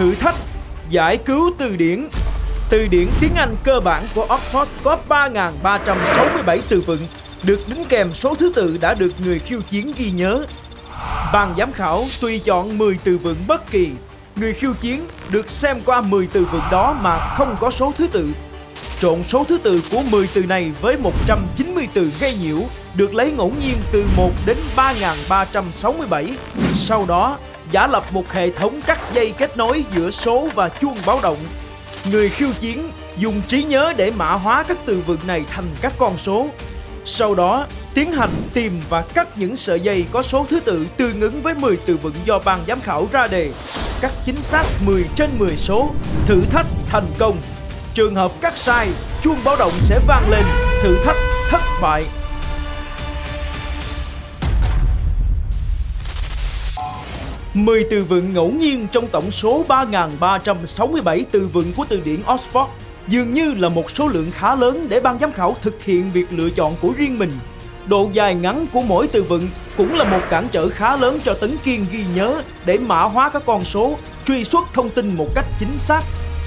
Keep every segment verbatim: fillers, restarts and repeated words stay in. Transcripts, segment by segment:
Thử thách giải cứu từ điển. Từ điển tiếng Anh cơ bản của Oxford có ba nghìn ba trăm sáu mươi bảy từ vựng, được đính kèm số thứ tự đã được người khiêu chiến ghi nhớ. Ban giám khảo tùy chọn mười từ vựng bất kỳ. Người khiêu chiến được xem qua mười từ vựng đó mà không có số thứ tự. Trộn số thứ tự của mười từ này với một trăm chín mươi từ gây nhiễu, được lấy ngẫu nhiên từ một đến ba nghìn ba trăm sáu mươi bảy. Sau đó, giả lập một hệ thống cắt dây kết nối giữa số và chuông báo động. Người khiêu chiến dùng trí nhớ để mã hóa các từ vựng này thành các con số. Sau đó, tiến hành tìm và cắt những sợi dây có số thứ tự tương ứng với mười từ vựng do ban giám khảo ra đề. Cắt chính xác mười trên mười số, thử thách thành công. Trường hợp cắt sai, chuông báo động sẽ vang lên, thử thách thất bại. mười từ vựng ngẫu nhiên trong tổng số ba nghìn ba trăm sáu mươi bảy từ vựng của từ điển Oxford dường như là một số lượng khá lớn để ban giám khảo thực hiện việc lựa chọn của riêng mình. Độ dài ngắn của mỗi từ vựng cũng là một cản trở khá lớn cho Tấn Kiên ghi nhớ để mã hóa các con số, truy xuất thông tin một cách chính xác.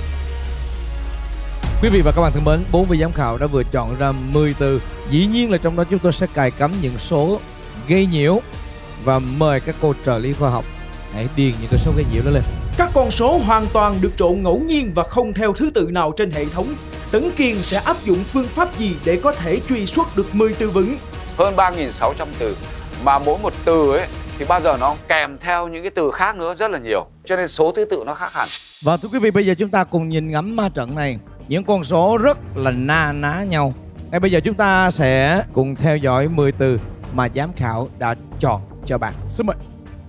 Quý vị và các bạn thân mến, bốn vị giám khảo đã vừa chọn ra mười từ. Dĩ nhiên là trong đó chúng tôi sẽ cài cắm những số gây nhiễu và mời các cô trợ lý khoa học hãy điền những cái số gây nhiễu đó lên. Các con số hoàn toàn được trộn ngẫu nhiên và không theo thứ tự nào trên hệ thống. Tấn Kiên sẽ áp dụng phương pháp gì để có thể truy xuất được mười từ vựng? Hơn ba nghìn sáu trăm từ, mà mỗi một từ ấy thì bao giờ nó kèm theo những cái từ khác nữa rất là nhiều, cho nên số thứ tự nó khác hẳn. Và thưa quý vị, bây giờ chúng ta cùng nhìn ngắm ma trận này. Những con số rất là na ná nhau. Ngay bây giờ chúng ta sẽ cùng theo dõi mười từ mà giám khảo đã chọn cho bạn. Xin mời.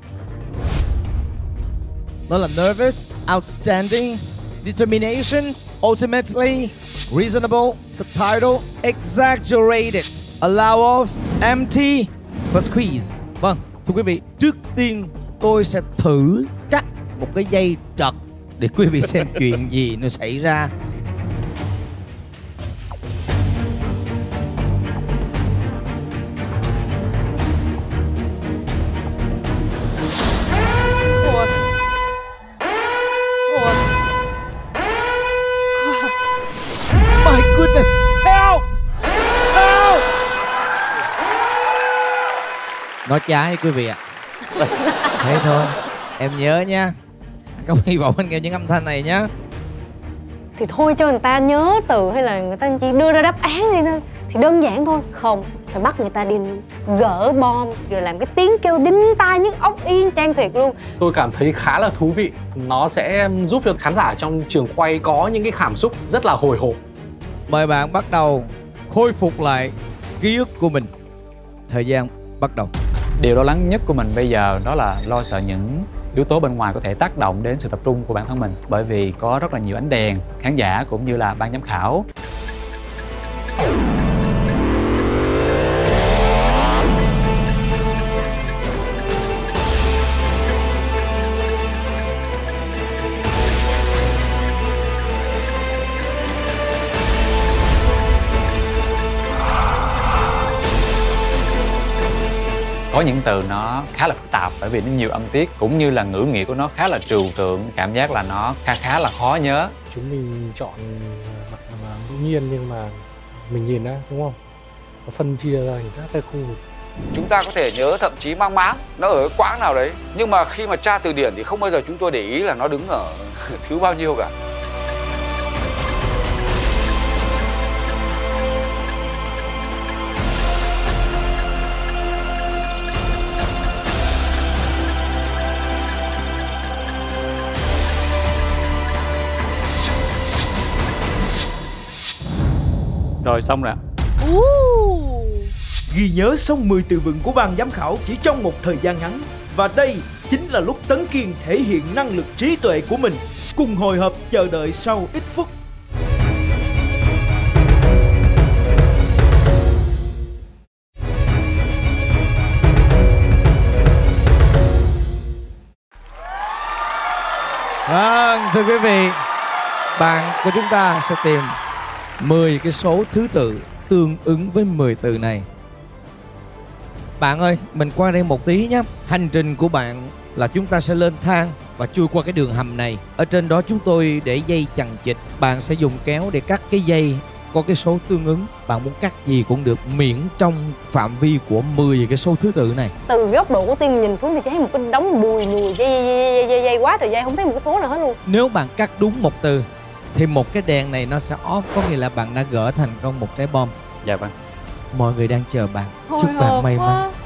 Đó là nervous, outstanding, determination, ultimately, reasonable, subtitle, exaggerated, allow of, empty và squeeze. Vâng, thưa quý vị, trước tiên tôi sẽ thử cắt một cái dây trật để quý vị xem chuyện gì nó xảy ra. My goodness, help! Help! Nói trái quý vị ạ. À. Thế thôi, em nhớ nha. Không hy vọng anh nghe những âm thanh này nhá. Thì thôi cho người ta nhớ từ hay là người ta chỉ đưa ra đáp án đi thôi. Thì đơn giản thôi. Không, phải bắt người ta đi gỡ bom rồi làm cái tiếng kêu đinh tai nhức óc y chang thiệt luôn. Tôi cảm thấy khá là thú vị. Nó sẽ giúp cho khán giả trong trường quay có những cái cảm xúc rất là hồi hộp. Mời bạn bắt đầu khôi phục lại ký ức của mình. Thời gian bắt đầu. Điều lo lắng nhất của mình bây giờ đó là lo sợ những yếu tố bên ngoài có thể tác động đến sự tập trung của bản thân mình. Bởi vì có rất là nhiều ánh đèn, khán giả cũng như là ban giám khảo. Có những từ nó khá là phức tạp bởi vì nó nhiều âm tiết, cũng như là ngữ nghĩa của nó khá là trừu tượng, cảm giác là nó khá khá là khó nhớ. Chúng mình chọn mặt ngẫu nhiên nhưng mà mình nhìn ra đúng không? Nó phân chia ra thì các cái khu vực. Chúng ta có thể nhớ thậm chí mang máng nó ở cái quãng nào đấy, nhưng mà khi mà tra từ điển thì không bao giờ chúng tôi để ý là nó đứng ở thứ bao nhiêu cả. Rồi xong rồi. Ghi nhớ xong mười từ vựng của ban giám khảo chỉ trong một thời gian ngắn. Và đây chính là lúc Tấn Kiên thể hiện năng lực trí tuệ của mình. Cùng hồi hộp chờ đợi sau ít phút. Vâng, thưa quý vị, bạn của chúng ta sẽ tìm mười cái số thứ tự tương ứng với mười từ này. Bạn ơi, mình qua đây một tí nhé. Hành trình của bạn là chúng ta sẽ lên thang và chui qua cái đường hầm này. Ở trên đó chúng tôi để dây chằng chịt. Bạn sẽ dùng kéo để cắt cái dây có cái số tương ứng. Bạn muốn cắt gì cũng được, miễn trong phạm vi của mười cái số thứ tự này. Từ góc độ của Tiên nhìn xuống thì chỉ thấy một cái đống bùi nhùi dây dây, dây, dây, dây, dây quá trời dây, không thấy một cái số nào hết luôn. Nếu bạn cắt đúng một từ thì một cái đèn này nó sẽ off, có nghĩa là bạn đã gỡ thành công một trái bom. Dạ vâng. Mọi người đang chờ bạn. Hồi Chúc bạn may quá. mắn.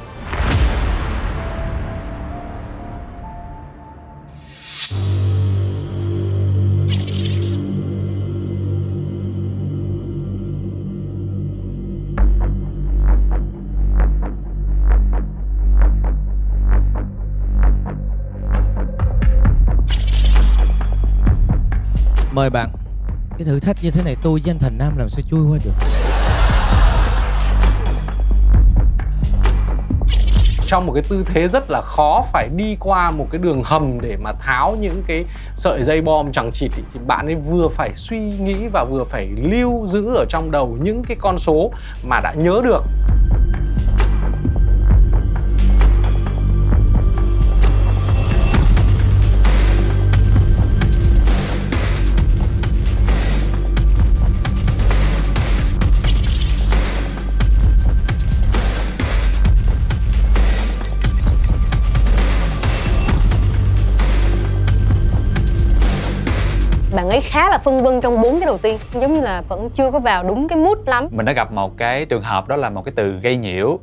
Mời bạn. Cái thử thách như thế này tôi với anh Thành Nam làm sao chui qua được. Trong một cái tư thế rất là khó, phải đi qua một cái đường hầm để mà tháo những cái sợi dây bom chằng chịt, thì bạn ấy vừa phải suy nghĩ và vừa phải lưu giữ ở trong đầu những cái con số mà đã nhớ được. Bạn ấy khá là phân vân trong bốn cái đầu tiên, giống như là vẫn chưa có vào đúng cái mood lắm. Mình đã gặp một cái trường hợp đó là một cái từ gây nhiễu.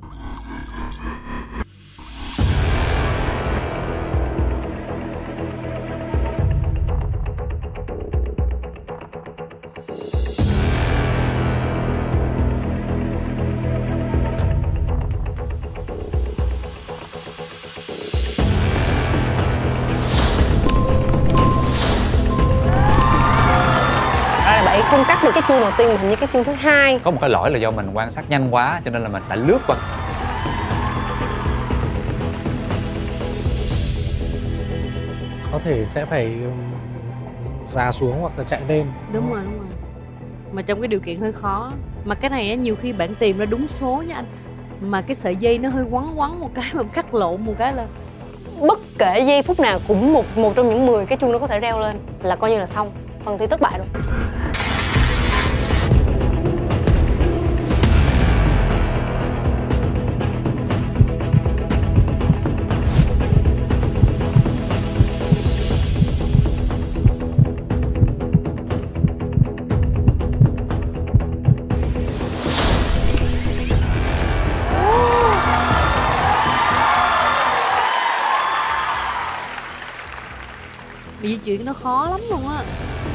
Bạn không cắt được cái chuông đầu tiên mà hình như cái chuông thứ hai. Có một cái lỗi là do mình quan sát nhanh quá cho nên là mình đã lướt qua. Có thể sẽ phải ra xuống hoặc là chạy lên. Đúng rồi, đúng rồi. Mà trong cái điều kiện hơi khó. Mà cái này á, nhiều khi bạn tìm ra đúng số nha anh, mà cái sợi dây nó hơi quắn quắn một cái mà cắt lộn một cái là Bất kể giây phút nào cũng một một trong những mười cái chuông nó có thể reo lên là coi như là xong, phần thi thất bại rồi. di chuyển nó khó lắm luôn á.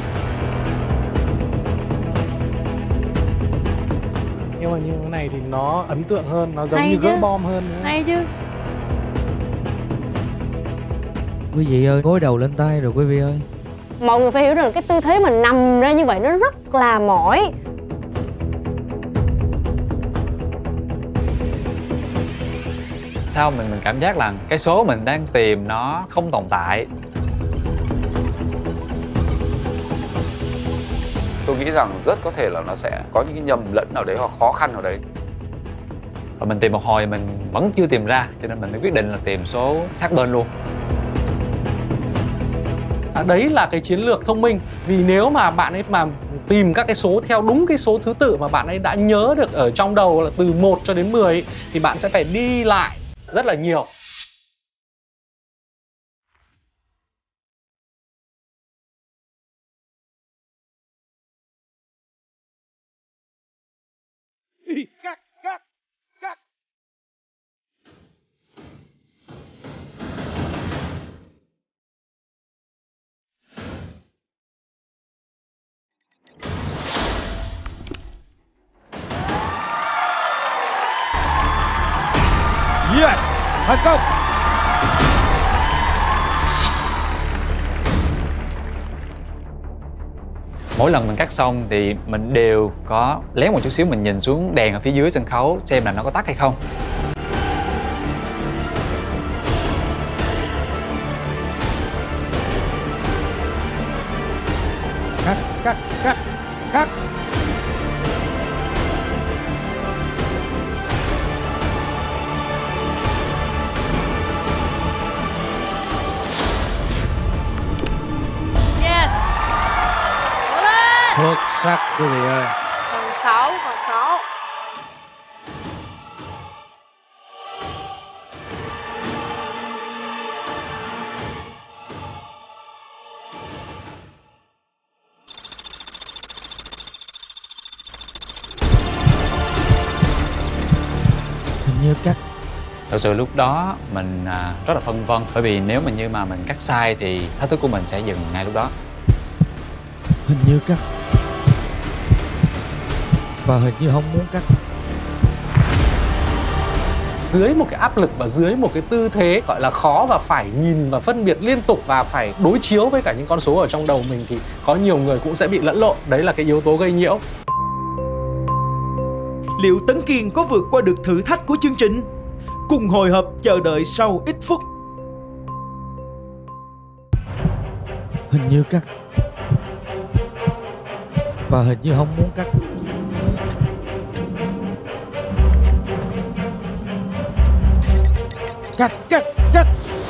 Nhưng mà như thế này thì nó ấn tượng hơn, nó giống Hay như chứ. gỡ bom hơn nữa. Hay chứ. Quý vị ơi, gối đầu lên tay rồi quý vị ơi. Mọi người phải hiểu rằng cái tư thế mà nằm ra như vậy nó rất là mỏi. Sao mình mình cảm giác là cái số mình đang tìm nó không tồn tại. Tôi nghĩ rằng rất có thể là nó sẽ có những cái nhầm lẫn nào đấy hoặc khó khăn nào đấy. Và mình tìm một hồi mình vẫn chưa tìm ra, cho nên mình mới quyết định là tìm số sát bên luôn. À, đấy là cái chiến lược thông minh. Vì nếu mà bạn ấy mà tìm các cái số theo đúng cái số thứ tự mà bạn ấy đã nhớ được ở trong đầu là từ một cho đến mười ấy, thì bạn sẽ phải đi lại rất là nhiều. Cắt, cắt, cắt. Yes, thành công. Mỗi lần mình cắt xong thì mình đều có lén một chút xíu, mình nhìn xuống đèn ở phía dưới sân khấu xem là nó có tắt hay không. Cắt, cắt, cắt, cắt. sắc quý vị ơi. Còn sáu, còn sáu. Hình như cắt. Thật sự lúc đó mình à, rất là phân vân, bởi vì nếu mà như mà mình cắt sai thì thách thức của mình sẽ dừng ngay lúc đó. Hình như cắt. Và hình như không muốn cắt. Dưới một cái áp lực và dưới một cái tư thế gọi là khó và phải nhìn và phân biệt liên tục và phải đối chiếu với cả những con số ở trong đầu mình thì có nhiều người cũng sẽ bị lẫn lộn. Đấy là cái yếu tố gây nhiễu. Liệu Tấn Kiên có vượt qua được thử thách của chương trình? Cùng hồi hộp chờ đợi sau ít phút. Hình như cắt. Và hình như không muốn cắt. Cắt, cắt, cắt.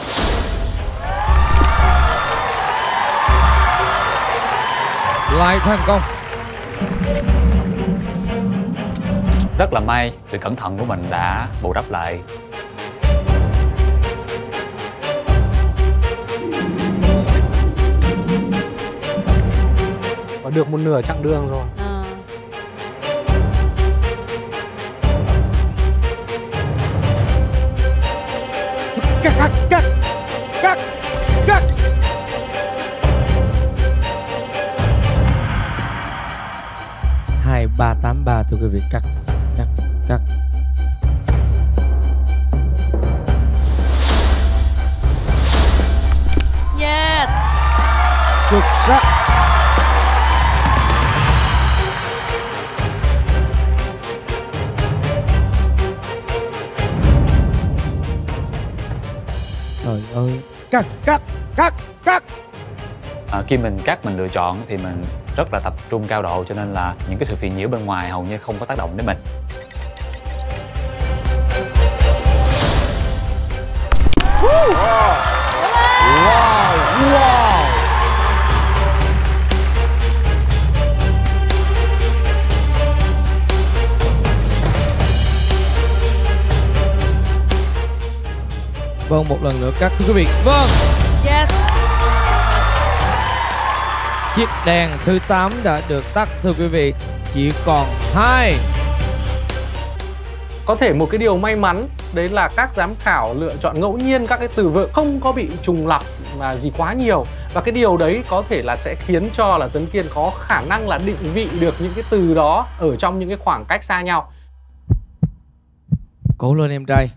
Lại thành công. Rất là may, sự cẩn thận của mình đã bù đắp lại. Và được một nửa chặng đường rồi. À. Cắt, cắt, cắt. Cắt, cắt. Hai ba tám ba thưa quý vị. Cắt, cắt, cắt. Yes. Xuất sắc. Trời ơi. Cắt, cắt, cắt, cắt. À, khi mình cắt, mình lựa chọn thì mình rất là tập trung cao độ, cho nên là những cái sự phiền nhiễu bên ngoài hầu như không có tác động đến mình. Wow. Wow, wow. Vâng, một lần nữa cắt thưa quý vị. Vâng. Yes. Chiếc đèn thứ tám đã được tắt thưa quý vị. Chỉ còn hai. Có thể một cái điều may mắn đấy là các giám khảo lựa chọn ngẫu nhiên các cái từ vựng không có bị trùng lặp mà gì quá nhiều. Và cái điều đấy có thể là sẽ khiến cho là Tấn Kiên có khả năng là định vị được những cái từ đó ở trong những cái khoảng cách xa nhau. Cố lên em trai.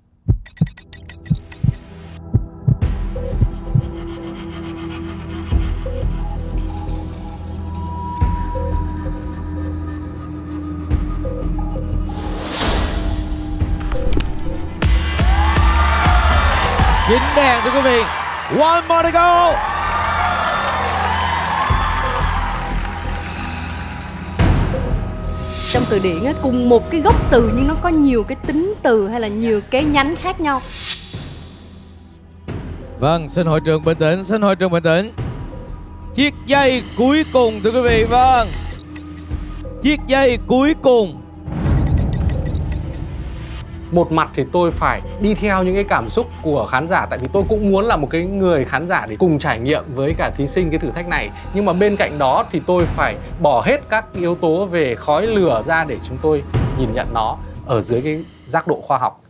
Chín đèn thưa quý vị. One more to go. Trong từ điển á, cùng một cái gốc từ nhưng nó có nhiều cái tính từ hay là nhiều cái nhánh khác nhau. Vâng, xin hội trường bình tĩnh, xin hội trường bình tĩnh. Chiếc dây cuối cùng thưa quý vị. Vâng. Chiếc dây cuối cùng. Một mặt thì tôi phải đi theo những cái cảm xúc của khán giả, tại vì tôi cũng muốn là một cái người khán giả để cùng trải nghiệm với cả thí sinh cái thử thách này. Nhưng mà bên cạnh đó thì tôi phải bỏ hết các yếu tố về khói lửa ra để chúng tôi nhìn nhận nó ở dưới cái giác độ khoa học.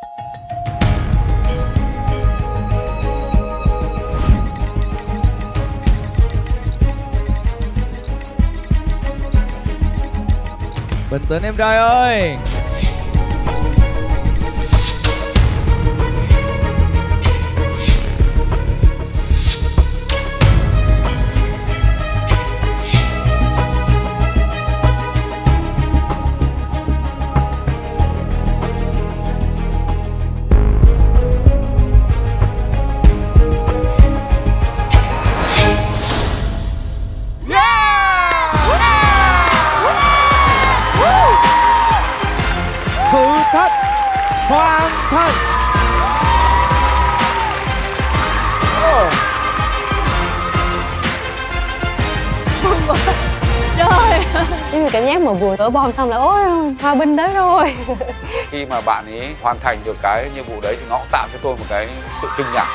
Bình tĩnh em trai ơi. Giống như cảm giác mà vừa đỡ bom xong là ôi hòa bình đến rồi. Khi mà bạn ấy hoàn thành được cái nhiệm vụ đấy thì nó cũng tạo cho tôi một cái sự kinh ngạc.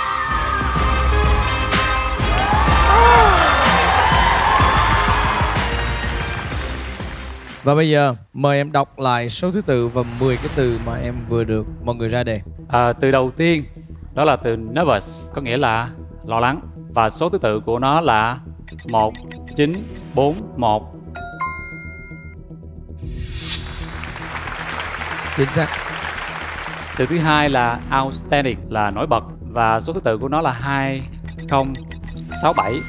Và bây giờ mời em đọc lại số thứ tự và mười cái từ mà em vừa được mọi người ra đề. À, từ đầu tiên đó là từ nervous, có nghĩa là lo lắng. Và số thứ tự của nó là một chín bốn một. Chính xác. Từ thứ hai là outstanding, là nổi bật. Và số thứ tự của nó là hai không sáu bảy.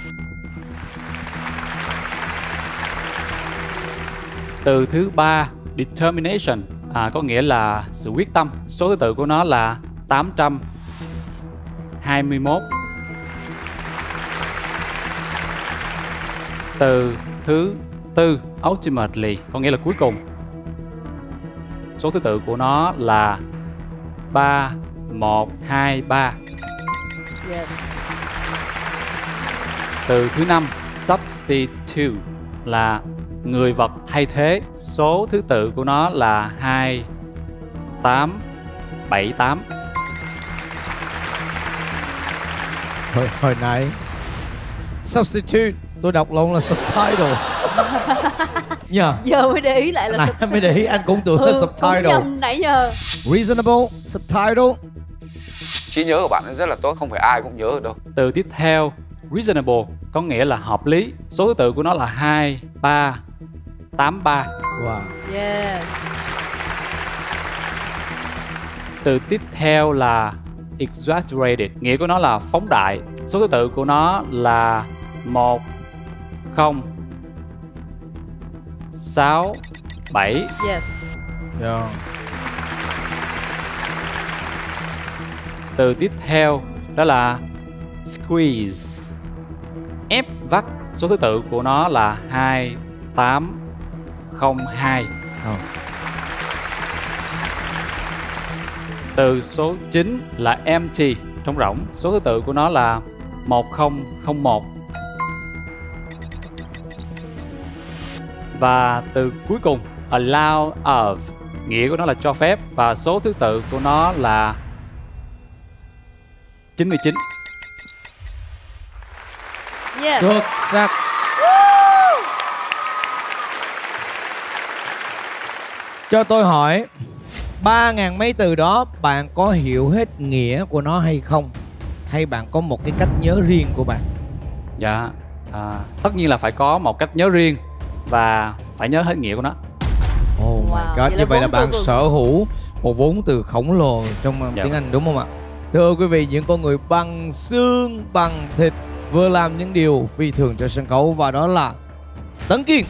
Từ thứ ba determination, à, có nghĩa là sự quyết tâm. Số thứ tự của nó là tám trăm hai mươi mốt. Từ thứ tư ultimately, có nghĩa là cuối cùng. Số thứ tự của nó là ba một hai ba. Yes. Từ thứ năm substitute, là người vật thay thế. Số thứ tự của nó là hai tám bảy tám. Hồi, hồi nãy substitute tôi đọc lộn là subtitle. Nhờ Giờ mới để ý lại là nãy subtitle. mới để ý, anh cũng tưởng là Ừ, subtitle. cũng nhầm nãy giờ. Reasonable subtitle. Trí nhớ của bạn rất là tốt, không phải ai cũng nhớ được đâu. Từ tiếp theo reasonable, có nghĩa là hợp lý. Số thứ tự của nó là hai ba tám ba. Wow. Yes. Từ tiếp theo là exaggerated, nghĩa của nó là phóng đại. Số thứ tự của nó là một không sáu bảy. Yes. Yeah. Từ tiếp theo đó là squeeze, ép vắt. Số thứ tự của nó là hai tám không hai. Oh. Từ số chín là empty, trống rỗng. Số thứ tự của nó là một không không một. Và từ cuối cùng allow of, nghĩa của nó là cho phép. Và số thứ tự của nó là chín mươi chín. Yes. Xuất sắc. Cho tôi hỏi, ba ngàn mấy từ đó bạn có hiểu hết nghĩa của nó hay không? Hay bạn có một cái cách nhớ riêng của bạn? Dạ, à, tất nhiên là phải có một cách nhớ riêng và phải nhớ hết nghĩa của nó. Oh my Wow, god, vậy như là vậy là vốn bạn từ- sở hữu một vốn từ khổng lồ trong uh, Dạ. tiếng Anh đúng không ạ? Thưa quý vị, những con người bằng xương, bằng thịt vừa làm những điều phi thường cho sân khấu, và đó là Tấn Kiên.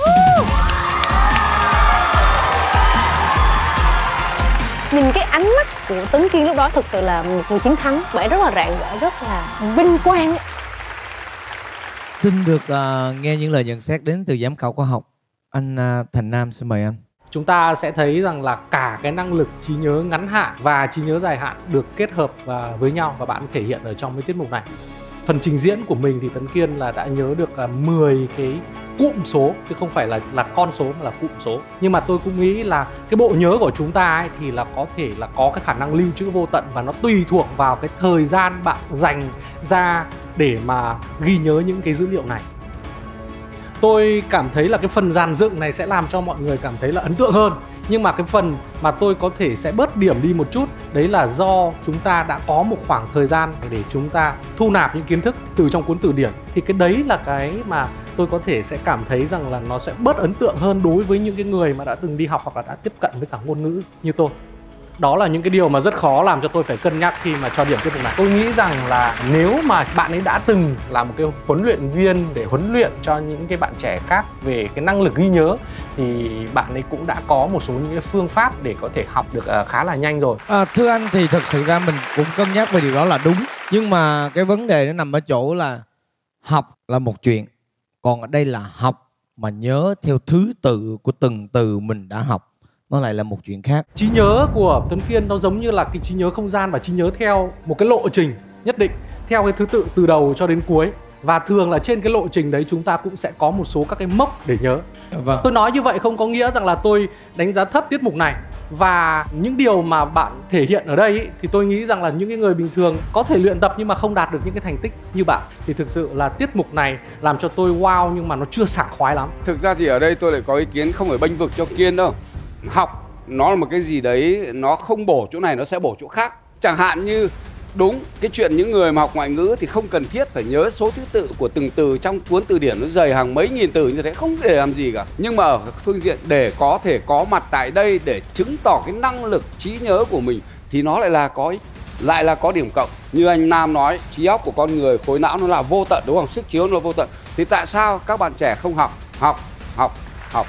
Nhìn cái ánh mắt của Tấn Kiên lúc đó thực sự là một người chiến thắng. Bạn rất là rạng rỡ, rất là vinh quang ấy. Xin được uh, nghe những lời nhận xét đến từ giám khảo khoa học. Anh uh, Thành Nam xin mời anh. Chúng ta sẽ thấy rằng là cả cái năng lực trí nhớ ngắn hạn và trí nhớ dài hạn được kết hợp và với nhau, và bạn thể hiện ở trong cái tiết mục này. Phần trình diễn của mình thì Tấn Kiên là đã nhớ được uh, mười cái cụm số, chứ không phải là là con số mà là cụm số. Nhưng mà tôi cũng nghĩ là cái bộ nhớ của chúng ta ấy thì là có thể là có cái khả năng lưu trữ vô tận, và nó tùy thuộc vào cái thời gian bạn dành ra để mà ghi nhớ những cái dữ liệu này. Tôi cảm thấy là cái phần dàn dựng này sẽ làm cho mọi người cảm thấy là ấn tượng hơn. Nhưng mà cái phần mà tôi có thể sẽ bớt điểm đi một chút, đấy là do chúng ta đã có một khoảng thời gian để chúng ta thu nạp những kiến thức từ trong cuốn từ điển. Thì cái đấy là cái mà tôi có thể sẽ cảm thấy rằng là nó sẽ bớt ấn tượng hơn đối với những cái người mà đã từng đi học hoặc là đã tiếp cận với cả ngôn ngữ như tôi. Đó là những cái điều mà rất khó làm cho tôi phải cân nhắc khi mà cho điểm tiết mục này. Tôi nghĩ rằng là nếu mà bạn ấy đã từng là một cái huấn luyện viên để huấn luyện cho những cái bạn trẻ khác về cái năng lực ghi nhớ, thì bạn ấy cũng đã có một số những cái phương pháp để có thể học được khá là nhanh rồi. À, thưa anh thì thật sự ra mình cũng cân nhắc về điều đó là đúng. Nhưng mà cái vấn đề nó nằm ở chỗ là học là một chuyện, còn ở đây là học mà nhớ theo thứ tự của từng từ mình đã học, nó lại là một chuyện khác. Trí nhớ của Tấn Kiên nó giống như là cái trí nhớ không gian và trí nhớ theo một cái lộ trình nhất định, theo cái thứ tự từ đầu cho đến cuối. Và thường là trên cái lộ trình đấy chúng ta cũng sẽ có một số các cái mốc để nhớ. Vâng. Tôi nói như vậy không có nghĩa rằng là tôi đánh giá thấp tiết mục này. Và những điều mà bạn thể hiện ở đây ý, thì tôi nghĩ rằng là những cái người bình thường có thể luyện tập nhưng mà không đạt được những cái thành tích như bạn. Thì thực sự là tiết mục này làm cho tôi wow, nhưng mà nó chưa sảng khoái lắm. Thực ra thì ở đây tôi lại có ý kiến không phải bênh vực cho Kiên đâu. Học nó là một cái gì đấy, nó không bổ chỗ này nó sẽ bổ chỗ khác. Chẳng hạn như đúng cái chuyện những người mà học ngoại ngữ thì không cần thiết phải nhớ số thứ tự của từng từ trong cuốn từ điển, nó dày hàng mấy nghìn từ như thế, không để làm gì cả. Nhưng mà ở phương diện để có thể có mặt tại đây để chứng tỏ cái năng lực trí nhớ của mình thì nó lại là có lại là có điểm cộng. Như anh Nam nói, trí óc của con người, khối não nó là vô tận, đúng không? Sức chiếu nó là vô tận. Thì tại sao các bạn trẻ không học, học, học, học?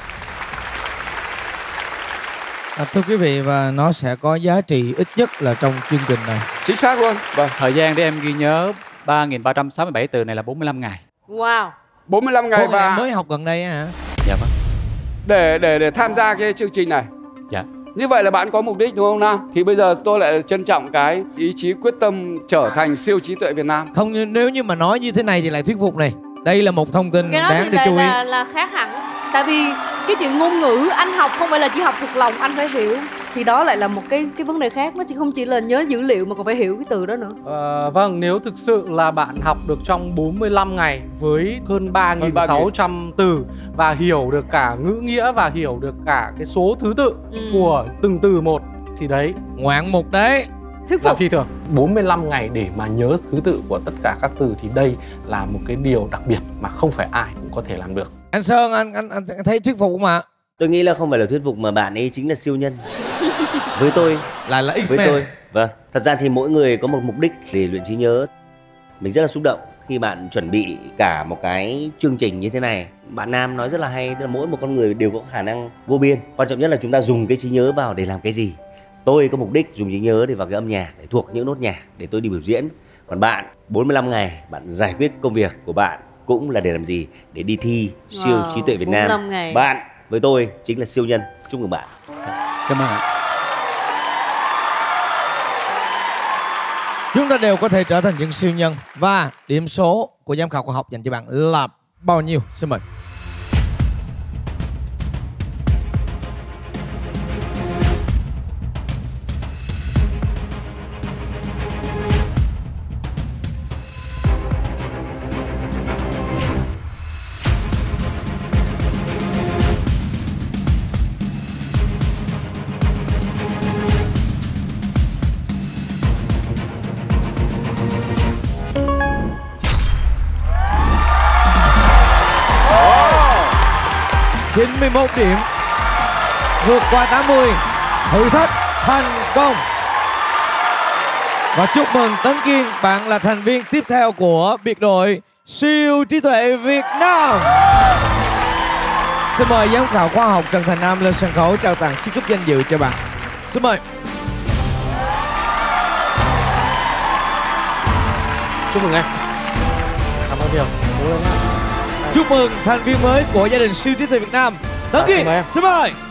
À, thưa quý vị, và nó sẽ có giá trị ít nhất là trong chương trình này. Chính xác luôn. Vâng. Thời gian để em ghi nhớ ba nghìn ba trăm sáu mươi bảy từ này là bốn mươi lăm ngày. Wow. bốn mươi lăm ngày. Ủa, và em mới học gần đây hả? Dạ vâng. Để để để tham gia cái chương trình này. Dạ. Như vậy là bạn có mục đích đúng không Nam? Thì bây giờ tôi lại trân trọng cái ý chí quyết tâm trở thành siêu trí tuệ Việt Nam. Không, nếu như mà nói như thế này thì lại thuyết phục này. Đây là một thông tin Cái đó đáng thì để là, chú ý. là, là khác hẳn. Tại vì cái chuyện ngôn ngữ anh học không phải là chỉ học thuộc lòng, anh phải hiểu. Thì đó lại là một cái cái vấn đề khác. Nó chỉ không chỉ là nhớ dữ liệu mà còn phải hiểu cái từ đó nữa. Ờ, vâng, nếu thực sự là bạn học được trong bốn mươi lăm ngày với hơn ba nghìn sáu trăm từ và hiểu được cả ngữ nghĩa và hiểu được cả cái số thứ tự Ừ. của từng từ một thì đấy Ngoạn mục đấy. Thuyết là phục. phi thường. bốn mươi lăm ngày để mà nhớ thứ tự của tất cả các từ thì đây là một cái điều đặc biệt mà không phải ai cũng có thể làm được. Anh Sơn, anh anh, anh thấy thuyết phục không ạ? Tôi nghĩ là không phải là thuyết phục mà bạn ấy chính là siêu nhân. Với tôi, Lại là với X-Men. tôi, vâng. Thật ra thì mỗi người có một mục đích để luyện trí nhớ. Mình rất là xúc động khi bạn chuẩn bị cả một cái chương trình như thế này. Bạn Nam nói rất là hay, tức là mỗi một con người đều có khả năng vô biên. Quan trọng nhất là chúng ta dùng cái trí nhớ vào để làm cái gì. Tôi có mục đích dùng trí nhớ để vào cái âm nhạc, để thuộc những nốt nhạc để tôi đi biểu diễn. Còn bạn, bốn mươi lăm ngày bạn giải quyết công việc của bạn cũng là để làm gì? Để đi thi siêu Wow, trí tuệ Việt bốn mươi Nam. lăm ngày. Bạn với tôi chính là siêu nhân. Chúc mừng bạn. Cảm ơn ạ. Chúng ta đều có thể trở thành những siêu nhân. Và điểm số của giám khảo khoa học dành cho bạn là bao nhiêu? Xin mời. chín mươi mốt điểm, vượt qua tám mươi, thử thách thành công. Và chúc mừng Tấn Kiên, bạn là thành viên tiếp theo của biệt đội siêu trí tuệ Việt Nam. Xin mời giám khảo khoa học Trần Thành Nam lên sân khấu trao tặng chiếc cúp danh dự cho bạn. Xin mời. Chúc mừng em. Cảm ơn nhiều. Cố lên nhé. Chúc mừng thành viên mới của gia đình siêu trí tuệ Việt Nam, Tấn À, Kiên. xin mời em. Xin mời.